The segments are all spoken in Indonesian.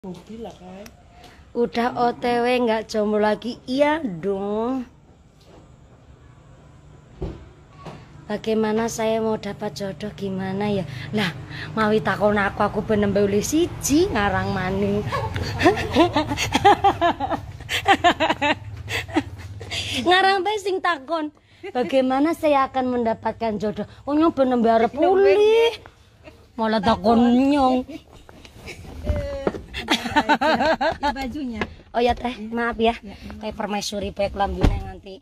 Mobil lah kan. Udah OTW nggak jomblo lagi? Iya dong. Bagaimana saya mau dapat jodoh gimana ya? Lah, mawi takon aku bener boleh siji ngarang maning. Ngarang bae sing takon. Bagaimana saya akan mendapatkan jodoh? Oh nyong bener arep pulih. Malah takon nyong. Bajunya. Oh ya teh, maaf ya. Kayak permaisuri baik lambune nanti.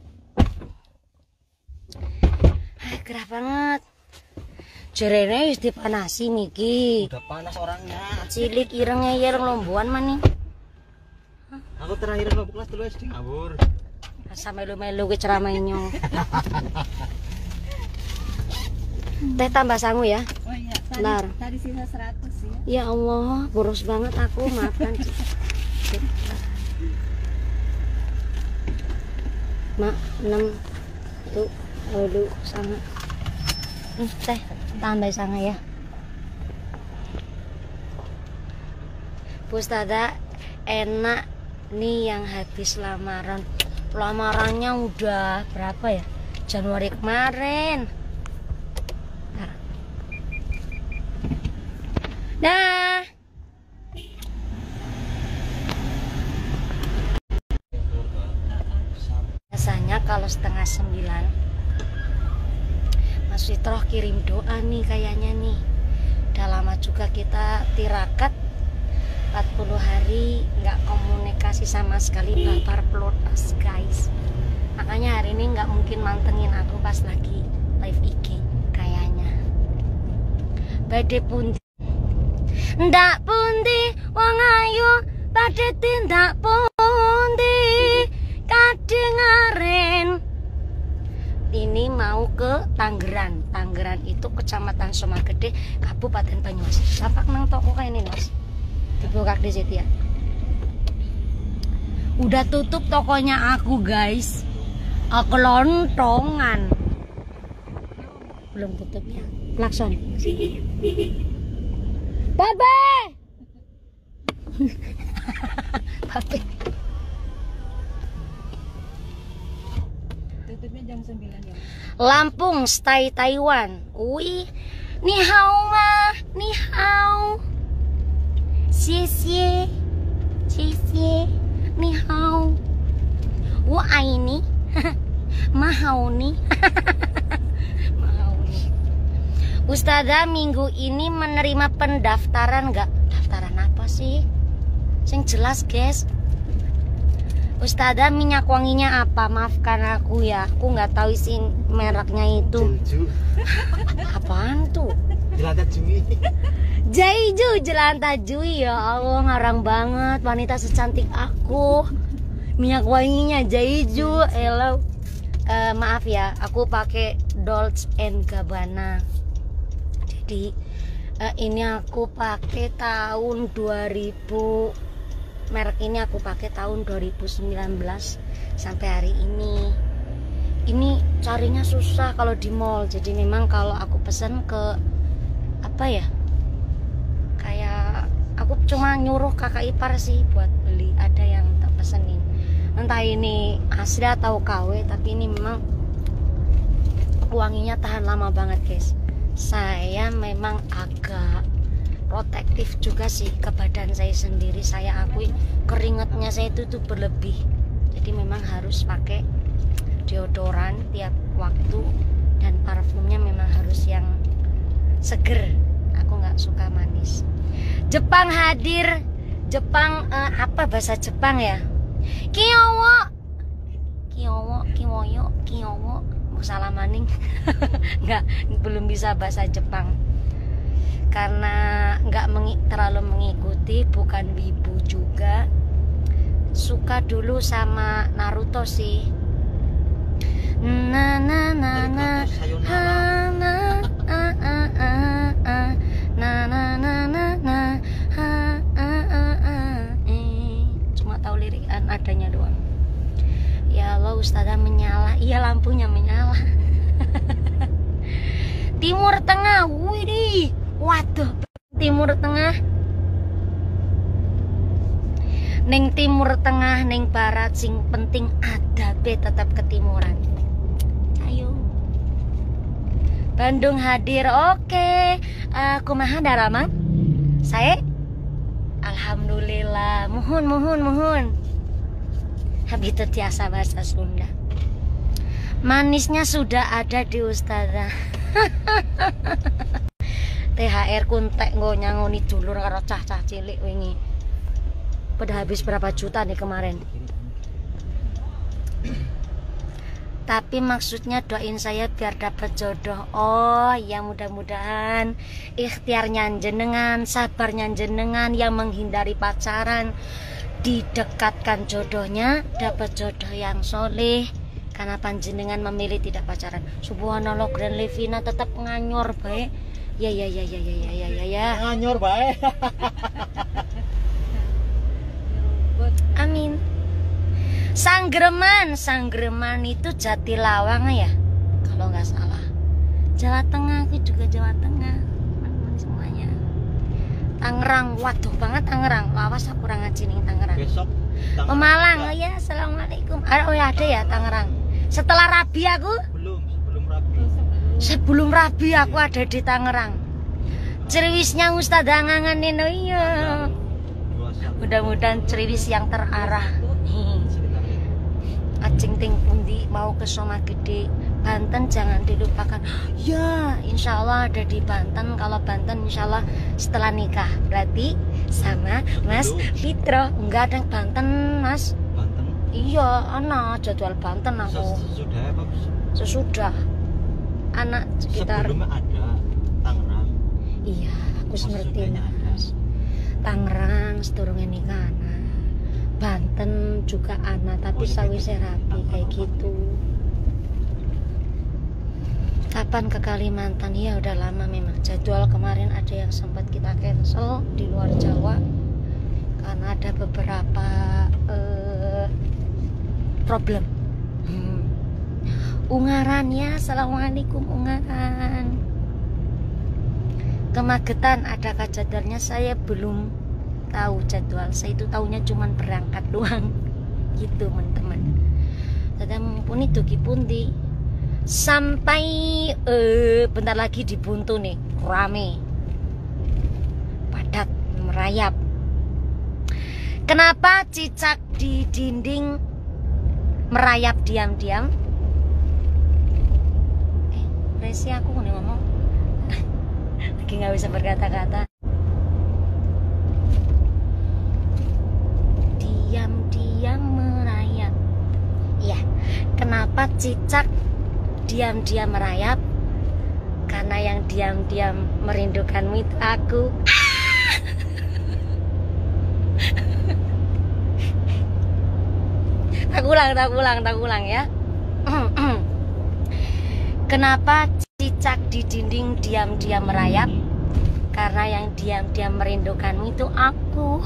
Gerah banget. Jerene wis dipanasi niki. Udah panas orangnya. Cilik ireng ngeyel lomboan maning. Aku terakhir mabuk kelas 3 SD ngawur. Asa melu-melu ke ceramah nyong. Teh tambah sangu ya. Oh iya, tadi sisa 100 ya. Ya Allah, boros banget aku, maafkan. Mak, 6 tuh, aduh, sangat. Teh, tambah sangat ya. Pustada enak nih yang habis lamaran. Lamarannya udah berapa ya? Januari kemarin. Nah. Biasanya kalau 8:30 Mas Fitroh kirim doa nih kayaknya nih. Udah lama juga kita tirakat 40 hari nggak komunikasi sama sekali, babar pelotas guys. Makanya hari ini nggak mungkin mantengin aku pas lagi live IG kayaknya. Badhe pundi ndak pundi wong ayu padhe tindak pundi kadengaren. Ini mau ke Tangerang. Tangerang itu Kecamatan Somagede, Kabupaten Banyumas. Lapak nang toko kayak ini mas, dibuka di situ ya. Udah tutup tokonya aku guys. Aku lontongan. Belum tutup ya. Klakson. Babe. Babe. Tutupnya jam 9 ya. Lampung, stay Taiwan. Wih, ni hao ma, ni hao. Xie xie, ni hao. Wo ai ni, mahau ni. Ustazah minggu ini menerima pendaftaran nggak? Daftaran apa sih? Yang jelas guys. Ustazah minyak wanginya apa? Maafkan aku ya, aku nggak tahu isi mereknya itu. Apaan tuh? Jelantah Jui. Jaiju, jelantah Jui, ya Allah ngarang banget. Wanita secantik aku. Minyak wanginya Jaiju. Hello. Maaf ya, aku pakai Dolce & Gabbana. Jadi ini aku pakai tahun 2000. Merek ini aku pakai tahun 2019 sampai hari ini. Ini carinya susah kalau di mall. Jadi memang kalau aku pesen ke apa ya? Kayak aku cuma nyuruh kakak ipar sih buat beli. Ada yang tak pesenin. Entah ini asli atau KW, tapi ini memang wanginya tahan lama banget guys. Saya memang agak protektif juga sih ke badan saya sendiri. Saya akui keringatnya saya itu tuh berlebih. Jadi memang harus pakai deodoran tiap waktu. Dan parfumnya memang harus yang seger. Aku nggak suka manis. Jepang hadir. Jepang apa bahasa Jepang ya? Kiyowo. Kiyowo, kiwoyo, kiyowo. Salah maning. Nggak, belum bisa bahasa Jepang karena nggak terlalu mengikuti, bukan wibu juga. Suka dulu sama Naruto sih. Na na na na ha na a a a a na na na na na ha a a a. Cuma tahu lirik adanya doang. Ya Allah, Ustazah menyala. Iya, lampunya menyala. Timur Tengah, widih. Waduh, Timur Tengah Ning timur tengah, ning barat, sing penting adabe tetap ketimuran. Ayo. Bandung hadir, oke. Kumaha darama? Saya? Alhamdulillah. Muhun. Habitu tiasa bahasa Sunda. Manisnya sudah ada di Ustazah. THR kuntek nggo nyangoni dulur karo cah-cah cilik wingi. Pada habis berapa juta nih kemarin. Tapi maksudnya doain saya biar dapat jodoh. Oh ya, mudah-mudahan ikhtiarnya jenengan, sabarnya jenengan yang menghindari pacaran, didekatkan jodohnya, dapat jodoh yang soleh. Karena panjenengan memilih tidak pacaran. Subhanallah, Grand Levina tetap nganyor baik. Ya. Nganyor bae. Amin. Sanggreman itu Jatilawang ya, kalau nggak salah. Jawa Tengah, aku juga Jawa Tengah, teman-teman semuanya. Tangerang, waduh banget Tangerang. Lawas aku kurang ngaji nih Tangerang. Besok Pemalang, oh ya, assalamualaikum. Oh ya ada ya Tangerang. Setelah Rabi aku, sebelum Rabi. sebelum Rabi aku ada di Tangerang. Cerwisnya Ustazah ngangenin, oh iya. Mudah-mudahan cerwis yang terarah. Acing ting pundi mau ke Soma Gede, Banten jangan dilupakan. Ya, insya Allah ada di Banten. Kalau Banten insya Allah setelah nikah. Berarti sama Mas Fitro. Enggak ada Banten Mas. Banten. Iya, anak jadwal Banten aku. Sesudah apa? Sesudah. Anak sekitar. Sebelumnya ada Tangerang. Iya, aku ngerti Sesudahnya ada. Mas. Tangerang sedurunge nikah anak. Banten juga anak, tapi sawise rapi kayak gitu. Kapan ke Kalimantan? Ya udah lama memang. Jadwal kemarin ada yang sempat kita cancel di luar Jawa karena ada beberapa problem. Ungaran ya, assalamualaikum Ungaran. Ke Magetan ada jadwalnya, saya belum tahu jadwal. Saya itu tahunya cuman berangkat doang gitu teman-teman. Tadi mumpuni dugi pundi sampai bentar lagi di Buntu nih, rame padat merayap. Kenapa cicak di dinding merayap diam-diam? Resi aku nih ngomong lagi nggak bisa berkata-kata. Diam-diam merayap. Ya, kenapa cicak diam-diam merayap? Karena yang diam-diam merindukanmu itu aku. Tak ulang ya. Kenapa cicak di dinding diam-diam merayap? Karena yang diam-diam merindukanmu itu aku.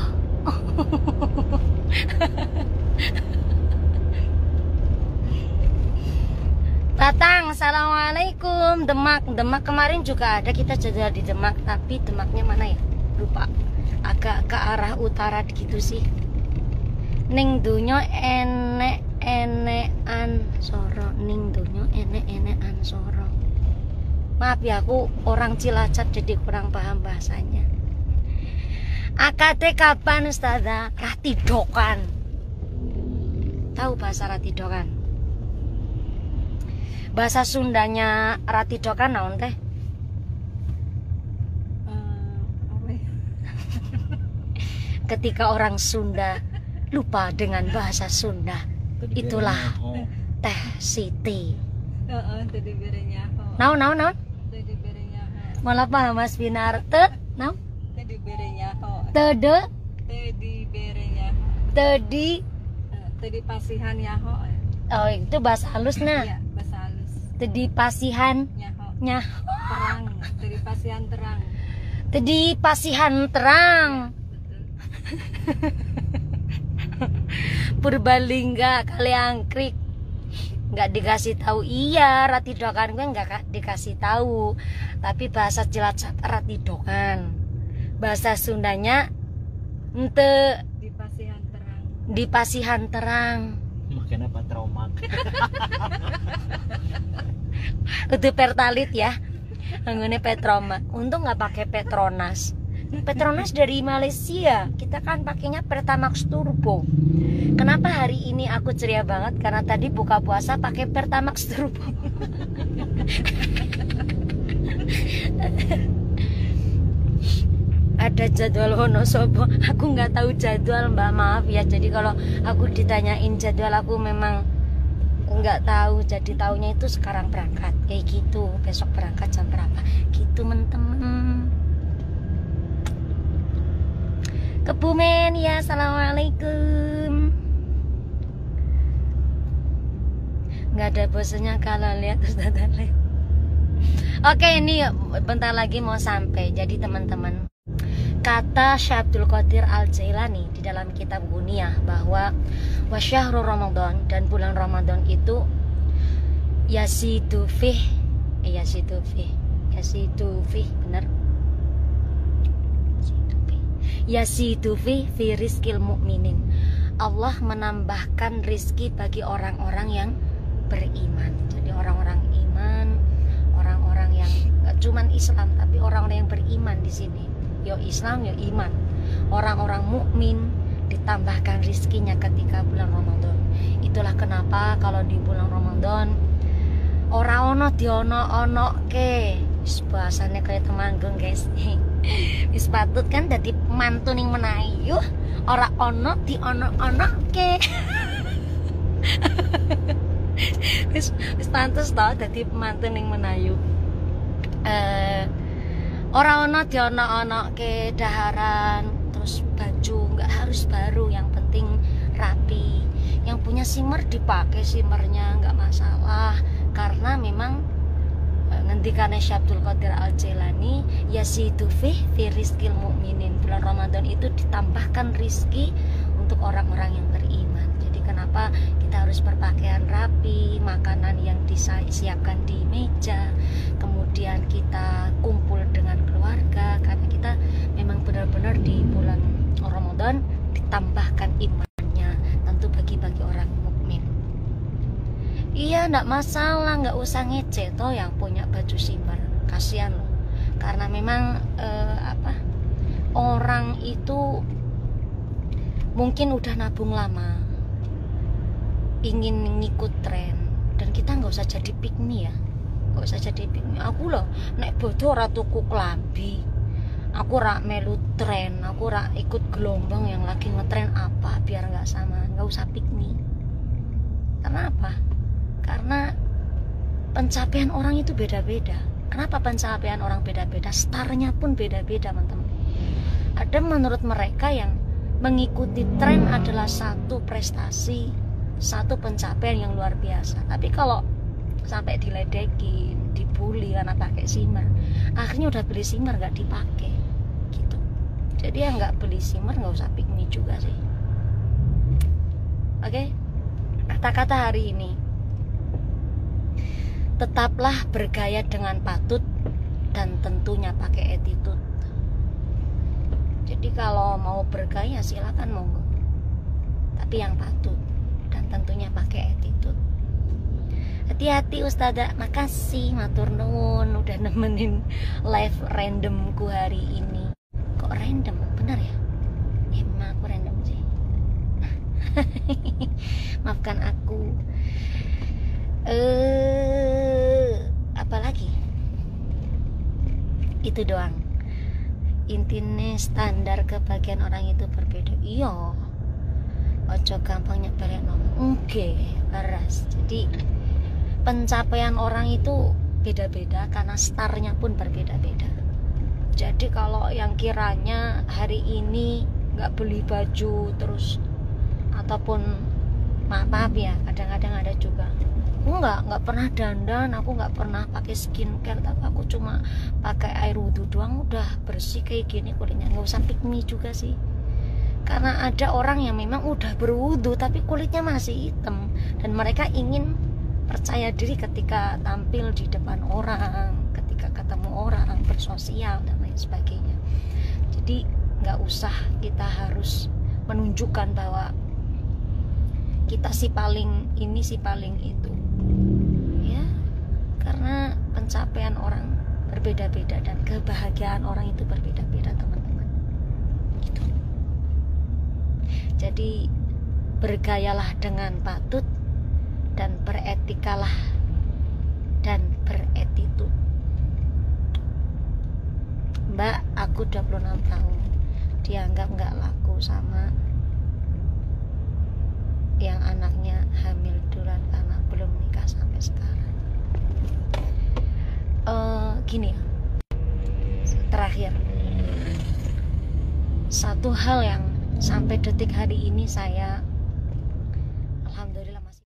Tatang, assalamualaikum. Demak kemarin juga ada kita jadwal di Demak, tapi Demaknya mana ya? Lupa. Agak ke arah utara gitu sih. Ning dunyo enek-enekan soro, ning dunyo enek-enekan soro. Maaf ya, aku orang Cilacap jadi kurang paham bahasanya. AKT kapan Ustazah? Ratidokan. Tahu bahasa ratidokan? Bahasa Sundanya ratidokan naon teh? Ketika orang Sunda lupa dengan bahasa Sunda, itulah Teh Siti. Tadi berenya. Naon? Tadi berenya. Malah paham Mas Binar. Naon? Tadi berenya. Tede? Tadi berenya. Tedi? Tadi pasihan ya ho. Oh, itu bahasa halus nah. Iya, bahasa halus. Tedi pasihan Nyaho. nyah. Terang. Tadi pasihan terang. Tedi pasihan terang. Betul. Purbalingga Kaliangkrik. Nggak dikasih tahu. Iya, ratidokan gue nggak dikasih tahu. Tapi bahasa Cilacap ratidokan. Bahasa Sundanya ente Di pasihan terang. di Pasihan Terang. Makanya apa trauma? Itu Pertalit ya. Anggone Petroma. Untung nggak pakai Petronas. Petronas dari Malaysia. Kita kan pakainya Pertamax Turbo. Kenapa hari ini aku ceria banget? Karena tadi buka puasa pakai Pertamax Turbo. Ada jadwal Wonosobo. Aku nggak tahu jadwal, Mbak, maaf ya. Jadi kalau aku ditanyain jadwal, aku memang nggak tahu. Jadi taunya itu sekarang berangkat kayak gitu, besok berangkat jam berapa gitu, temen-temen. Kebumen ya, assalamualaikum. Nggak ada bosannya kalau lihat Ustaz Ale. Oke, ini bentar lagi mau sampai. Jadi teman-teman, kata Syekh Abdul Qadir Al-Jailani di dalam kitab Guniyah bahwa wasyahrul Ramadan, dan bulan Ramadan itu yasidu fih benar, yasidu fi rizqil mu'minin. Allah menambahkan rizki bagi orang-orang yang beriman. Jadi orang-orang iman, orang-orang yang gak cuman Islam tapi orang-orang yang beriman di sini. Yo Islam, yo iman. Orang-orang mukmin ditambahkan rizkinya ketika bulan Ramadan. Itulah kenapa kalau di bulan Ramadan ora ono diono-ono ke. Bahasanya kayak Temanggung, guys. Wis patut kan dadi mantu ning Menayu, ora ono diono-ono ke. Wis pantes to dadi mantu ning Menayu. Ora ono diono-ono ke daharan, terus baju nggak harus baru, yang penting rapi. Yang punya simmer dipakai simmernya, nggak masalah, karena memang ngendikane Syekh Abdul Qadir Al-Jailani yasidu fi rizqil mu'minin. Bulan Ramadan itu ditambahkan rizki untuk orang-orang yang beriman. Jadi kenapa kita harus berpakaian rapi, makanan yang disiapkan di meja, kemudian kita kumpul dengan keluarga, karena kita memang benar-benar di bulan Ramadan ditambahkan imannya, tentu bagi orang mukmin. Iya, nggak masalah, nggak usah ngece toh yang punya baju simmer, kasihan loh. Karena memang orang itu mungkin udah nabung lama, ingin ngikut tren, dan kita nggak usah jadi pick me ya, nggak usah jadi pick me. Aku loh nek bodoh ora tuku klambi, aku rak melu tren, aku rak ikut gelombang yang lagi ngetren apa, biar nggak sama, nggak usah pick me. Kenapa? Karena pencapaian orang itu beda-beda. Kenapa pencapaian orang beda-beda? Startnya pun beda-beda, teman-teman. Ada menurut mereka yang mengikuti tren adalah satu prestasi, satu pencapaian yang luar biasa. Tapi kalau sampai diledekin, dibully karena pakai simmer, akhirnya udah beli simmer nggak dipakai, gitu. Jadi yang nggak beli simmer nggak usah pick me juga sih. Oke? Kata-kata hari ini, tetaplah bergaya dengan patut dan tentunya pakai attitude. Jadi kalau mau bergaya silakan monggo, tapi yang patut dan tentunya pakai attitude. Hati-hati Ustazah, makasih matur nuwun udah nemenin live randomku hari ini. Kok random? Benar ya? Ya memang aku random sih. Maafkan aku. Apalagi itu doang. Intinya standar kebahagiaan orang itu berbeda. Iya, ojo gampang nyepelin ngomong. Oke, keras. Jadi pencapaian orang itu beda-beda karena startnya pun berbeda-beda. Jadi kalau yang kiranya hari ini nggak beli baju terus, ataupun maaf ya, kadang-kadang ada juga aku nggak pernah dandan, aku nggak pernah pakai skincare, tapi aku cuma pakai air wudhu doang udah bersih kayak gini kulitnya. Nggak usah pick me juga sih, karena ada orang yang memang udah berwudhu tapi kulitnya masih hitam, dan mereka ingin percaya diri ketika tampil di depan orang, ketika ketemu orang, bersosial dan lain sebagainya. Jadi nggak usah kita harus menunjukkan bahwa kita si paling ini si paling itu ya, karena pencapaian orang berbeda-beda dan kebahagiaan orang itu berbeda-beda teman-teman gitu. Jadi bergayalah dengan patut dan beretikalah dan beretitude. Mbak, aku 26 tahun dianggap nggak laku sama yang anaknya hamil duluan karena belum nikah sampai sekarang. Gini ya, terakhir satu hal yang sampai detik hari ini saya